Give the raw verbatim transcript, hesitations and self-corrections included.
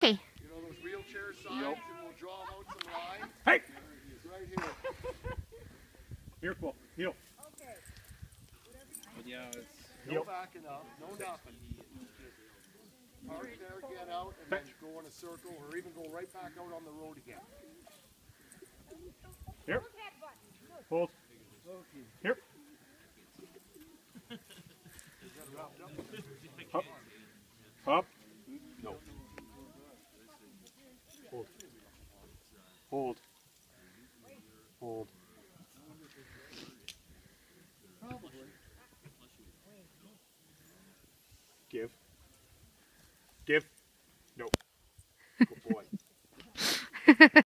Okay. You know those wheelchair signs, yep. And we'll draw them out some lines. Hey! Right here. Here, Quill. Heel. Okay. But yeah, it's... No Heel. backing up, no nothing. Park there, get out, and then go in a circle, or even go right back out on the road again. Here. Hold. Here. Up. Up. No. Hold. Hold. Hold. Give. Give. No. Good boy.